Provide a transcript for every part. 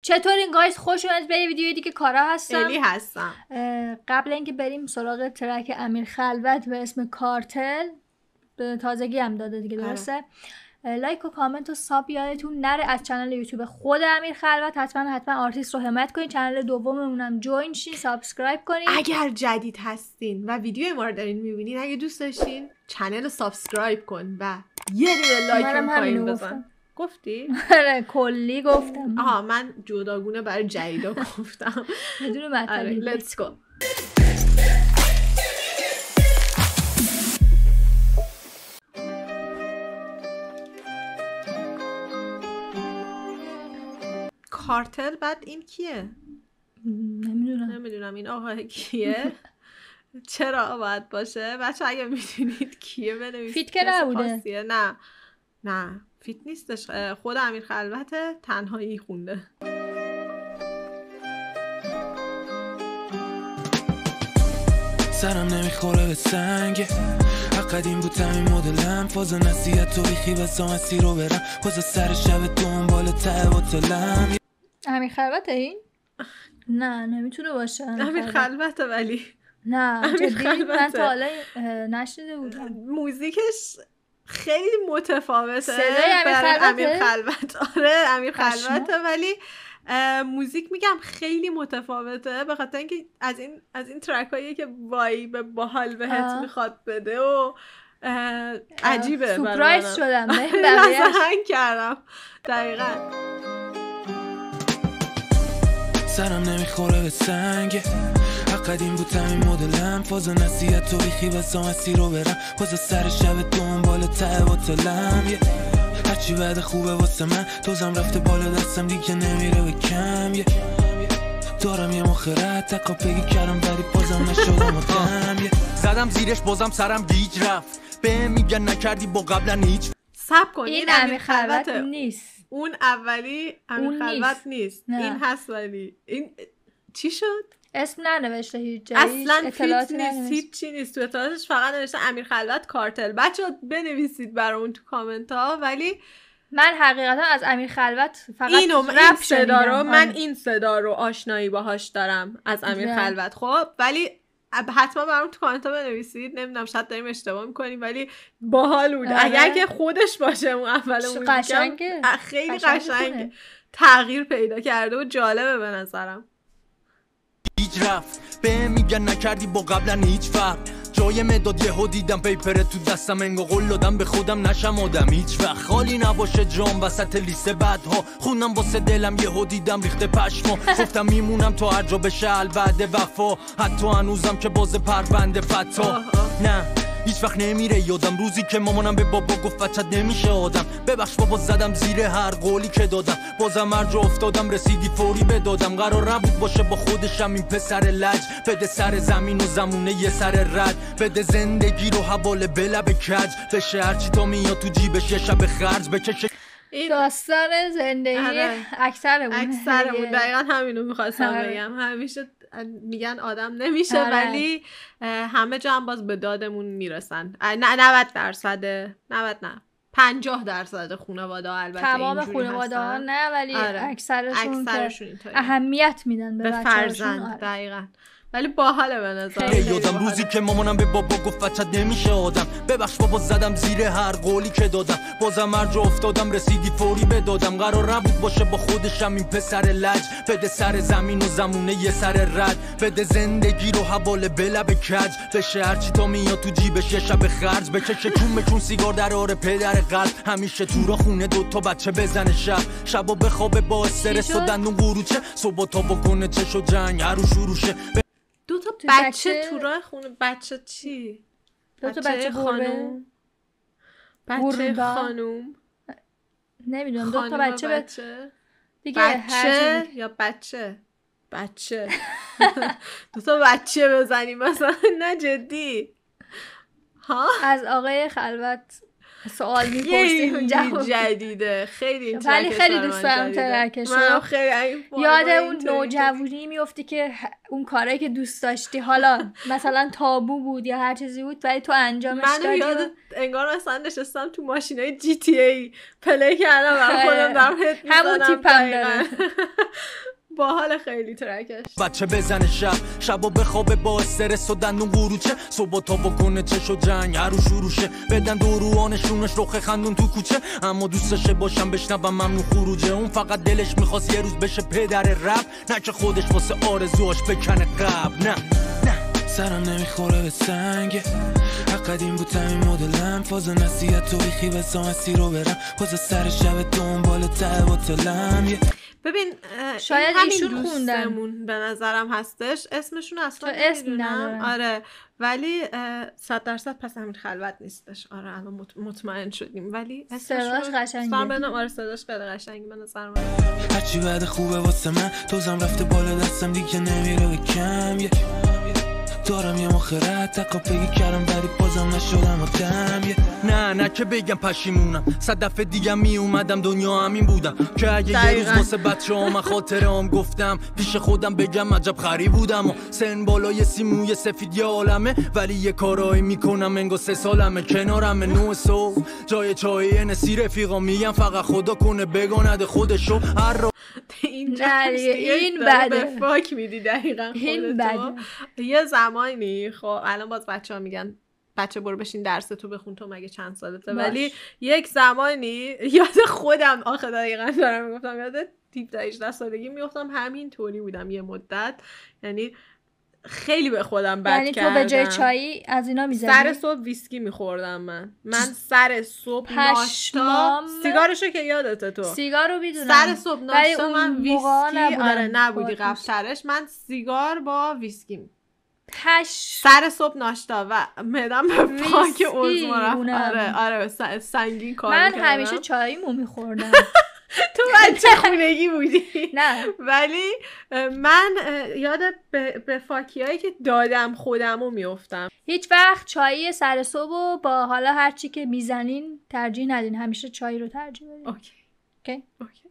چطورین گایز؟ خوش اومدید به یه ویدیوی دیگه. کارا هستم، الی هستم. قبل اینکه بریم سراغ ترک امیر خلوت به اسم کارتل، به تازگی هم داده دیگه، درسته؟ لایک و کامنت و ساب یادتون نره. از کانال یوتیوب خود امیر خلوت حتما آرتیست رو حمایت کنین. کانال دوممونم جوین شین، سابسکرایب کنین. اگر جدید هستین و ویدیو ما رو دارین میبینین، اگه دوست داشتین کانال رو سابسکرایب کن و یه دونه لایک اون پایین بزن. گفتی؟ آره کلی گفتم. آها من جداگونه برای جدیدا گفتم. بدون مطلبی. لیتس گو. کارتل. بعد این کیه؟ نمیدونم این آقا کیه. چرا باید باشه بچه؟ اگه میدونید کیه بنویسید. فیت که نبوده؟ نه فیت نیستش. خود امیر خلوت تنهایی خونده. سرم نمیخوره به سنگ قدیم بود همین مدلم، فاز نصیحت و بیخی بسا مسیر رو برم، پاز سر شب دنبال ته و تلم. امیر خلوته این؟ نه نمیتونه باشه امیر خلوته. ولی نه جدی من تا حالا نشنیده بودم. موزیکش خیلی متفاوته. صدای امیر خلوت. آره امیر خلوته، ولی موزیک میگم خیلی متفاوته، به خاطر اینکه از این ترک هایی که وایب باحال بهت میخواد بده و عجیبه. سورپرایز شدم. لازم کردم دقیقاً. سرم نمیخوره به سنگ قدیم بود همین مدلم، فاز نصیحت و بیخی بسا مسیر رو برم، پاز سر شب دنبال ته و تلم. هرچی بعد خوبه واسه من، دوزم رفته بالا دستم دیگه نمیره به کم. دارم یه مخرت تقاپگی کردم ولی بازم نشدم آدم. زدم زیرش بازم سرم گیج رفت، به میگن نکردی با قبلا هیچ. سب کن این امیر خلوت نیست. اون اولی امیر خلوت نیست. این هست. ولی این چی شد؟ اسم ننوشته هیچ جایی، اصلا اطلاعاتی نیست، هیچی نیست تو اطلاعاتش. فقط نوشته امیر خلوت کارتل. بچه‌ها بنویسید برامون تو کامنت ها. ولی من حقیقتا از امیر خلوت فقط این صدا رو من این صدا رو آشنایی باهاش دارم از امیر خلوت. خب ولی حتما برام تو کامنت ها بنویسید. نمیدونم شاید داریم اشتباه میکنیم ولی باحال بود. اگر که خودش باشه اون اول قشنگه، خیلی قشنگه، تغییر پیدا کرده و جالبه به نظرم. رفت به میگن نکردی با قبلا هیچ فرق، جای مداد یهو دیدم پیپره تو دستم، انگار قول دادم به خودم نشم آدم هیچ وقت خالی نباشه جام وسط لیست بعدها. خوندم واسه دلم یهو دیدم ریخته پشما، گفتم میمونم تا هر جا بشه الوعد وفا، حتی هنوزم که باز پرونده فتا. نه هیچ وقت نمیره یادم روزی که مامانم به بابا گفت بچت نمیشه آدم. ببخش بابا زدم زیر هر قولی که دادم، بازم هر جا افتادم رسیدی فوری بدادم. قرار نبود باشه با خودشم این پسر لج، بده سر زمین و زمونه یه سر رد، بده زندگی رو حواله به لب کج، بشه هرچی تا میاد تو جیبش یه شب خرج بکشه. این داستان زندگی اکثرمون دقیقا همینو میخواستم بگم. همیشه میگن آدم نمیشه ولی همه جا هم باز به دادمون میرسن. 50% خانواده ها البته تمام خانواده ها نه، ولی اکثرشون اهمیت میدن به فرزند. دقیقاً. ولی باحاله به نظر. یادم روزی که مامانم به بابا گفت بچت نمیشه آدم، ببخش بابا زدم زیر هر قولی که دادم، بازم هر جا افتادم رسیدی فوری بدادم. قرار نبود باشه با خودشم این پسر لج، بده سر زمین و زمونه یه سر رد، بده زندگی رو حواله به لب کج، بشه هرچی تا میاد تو جیبش یه شب خرج، بکشه کون سیگار در آره پدر قلب، همیشه تو را خونه دوتا بچه بزنه شبا بخوابه با استرس و دندون قروچه، صبح تا بکنه چش و جنگ هر شروشه. دو تا بچه تو راه خونه. بچه چی؟ دو تا بچه خانوم. بچه خانوم نمیدونم. دو تا بچه دیگه. بچه یا بچه دو تا بچه بزنیم مثلا. نه جدی ها. از آقای خلوت سوال میپرسیم جواب جدیده. خیلی ولی خیلی دوست دارم ترکش رو. یاد اون نوجوانی میفتی که اون کاری که دوست داشتی حالا مثلا تابو بود یا هر چیزی بود ولی تو انجامش دادی. من یاد انگار مثلا نشستم تو ماشینای GTA پلی کردم برای خودم دارم هت میزنم. همون تیپم داره. باحال خیلی ترکش. بچه بزنه شبا بخوابه با استرس و دندون قروچه، صبح تا بکنه چش و جنگ هرو شروشه، بدن دوروانشونش رخ خندون تو کوچه، اما دوستشه باشم بشنوم ممنون خروجه. اون فقط دلش میخواست یه روز بشه پدر رپ، نه که خودش واسه آرزوهاش بکنه قبل. نه سرم نمیخوره به سنگ قدیم بود همین مدلم، فاز نصیحت و بیخی بسام اسی رو برم، فاز سر شب دنبال ته باطلم. ببین شاید ایشون خوندمون به نظرم هستش، اسمشون اصلا نمیدونم. آره ولی 100% پس همین خلوت نیستش. آره الان مطمئن شدیم، ولی صداش قشنگه. آره صداش خیلی قشنگه به نظر من. هرچی بعد خوبه واسه من، دوزم رفته بالا دستم دیگه نمیره به کم. دارم یه مخرت تقاپگی کردم ولی بازم نشدم آدم. نه که بگم پشیمونم، 100 دفعه دیگه می اومدم دنیا همین بودم که اگه یه روز واسه بچه ها من خاطرام گفتم پیش خودم بگم عجب خری بودم و سن بالای سیموی سفید یه عالمه، ولی یه کارایی میکنم انگار 3 سالمه، کنارم 9 صبح جای چای نسی رفیقا میگم فقط خدا کنه بگاند خودشو هر این بده به فاک میدی دقیقاً خودتو. یه زمانی خب الان باز بچه‌ها میگن بچه برو بشین درس تو بخون تو مگه چند سالته، ولی یک زمانی یاد خودم آخه دقیقاً دارم میگفتم یاد 17-18 سالگی میگفتم همین طوری بودم یه مدت، یعنی خیلی به خودم بد یعنی کردم. تو به جای چایی از اینا میزنی؟ سر صبح ویسکی میخوردم من سر صبح ناشتا سیگارشو که یادته تو سیگارو میدونم سر صبح ناشتا من ویسکی آره نبودی قبل‌ترش من سیگار با ویسکی هش سر صبح ناشتا و معدم به پاک عضو رفت. آره سنگین کار من کردم. همیشه چاییمو میخوردم. تو بچه خونگی بودی. نه ولی من یاد به فاکیایی که دادم خودمو میافتم. هیچ وقت چایی سر صبح با حالا هر چی که میزنین ترجیح ندین، همیشه چای رو ترجیح بدین. اوکی.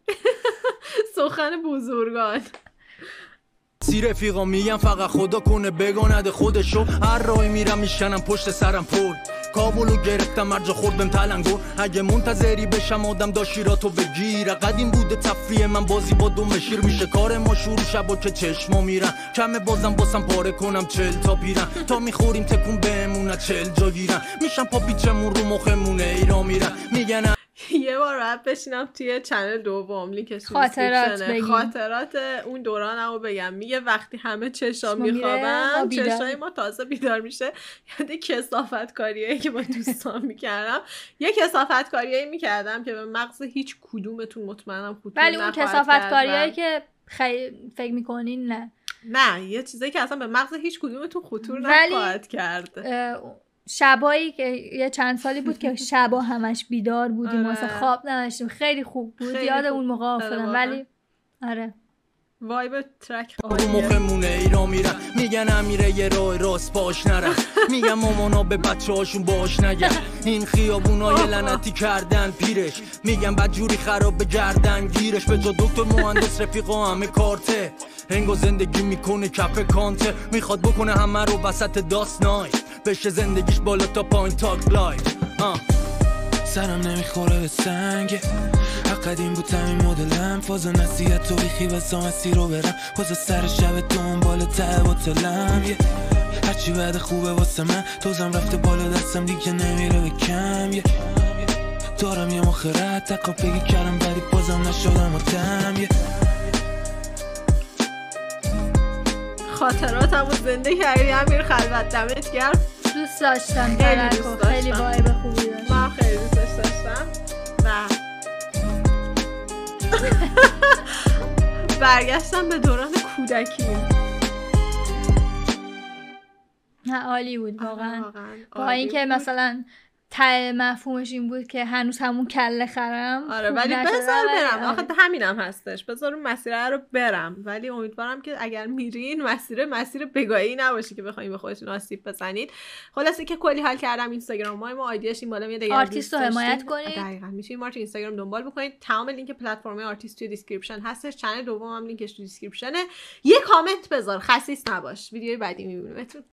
سخن بزرگان. سی رفیقا میگم فقط خدا کنه بگاند خودشو، هر راهی میرم میشنم پشت سرم پل، کابلو گرفتم هر جا خوردم تلنگو، اگه منتظری بشم آدم داشیراتو بگیر، قدیم بوده تفریح من بازی با دم شیر، میشه کار ما شروع شبا که چشما میرن کمه بازم پاره کنم 40 تا پیرن، تا میخوریم تکون بهمونه 40 جا گیرن، میشم پا پیچمون رو مخمونه ایران میرن میگن یه بار بعد بشینم توی چنل دوم لینکش خاطرات اون دورانمو بگم. میگه وقتی همه چشا میخوابن چشای ما تازه بیدار میشه، یاد کثافتکاریایی که با دوستان میکردم. یه کثافتکاریایی میکردم که به مغز هیچ کدومتون مطمئنم خطور ولی اون کثافتکاریایی که فکر میکنین نه یه چیزایی که اصلا به مغز هیچ کدومتون خطور نخواهد کرد. شبایی که یه چند سالی بود که شبا همش بیدار بودیم واسه خواب نداشتیم، خیلی خوب بود. یاد اون موقع افتادم. ولی آره وایب ترک مخمونه ایران میرن میگن امیره یه راه راست باش نرن، میگن مامانا به بچه هاشون باش نگن، این خیابونای لعنتی کردن پیرش، میگن بدجوری خراب بگردن گیرش، به جا دکتر مهندس رفیقا همه کارته، هنگو زندگی میکنه کف کانته، میخواد بکنه همه رو وسط داست نای، بشه زندگیش بالا تا پایین تاک لایف. سرم نمیخوره به سنگ قدیم بود همین مدلم، فاز نصیحت و بیخی بسام اسی رو برم، فاز سر شب دنبال ته باطلم. هرچی بعد خوبه واسه من، دوزم رفته بالا دستم دیگه نمیره به کم. دارم یه مخرت تقاپگی کردم ولی بازم نشدم آدم. خاطراتمو زنده کردی امیر خلوت، دمت گرم. دوست داشتم خیلی وایب خوبی داشت. من خیلی دوستش داشتم و برگشتم به دوران کودکی. نه عالی بود واقعا. با اینکه مثلا مفهومش این بود که هنوز همون کله خرم. آره ولی بذار برم. آخه همینم هستش، بذار اون مسیر رو برم، ولی امیدوارم که اگر میرین مسیر بگاهی نباشه که بخواید به خودتون آسیب بزنید. خلاصه که کلی حال کردم. اینستاگرام ما آیدیش این بالا میاد، آرتیست رو حمایت کنید. دقیقاً میشین ما تو اینستاگرام دنبال بکنید. تمام لینک پلتفرم آرتیست توی دیسکریپشن هستش. چنل دومم لینکش تو دیسکریپشنه. یه کامنت بذار، خسیس نباش. ویدیوی بعدی میبینیمتون.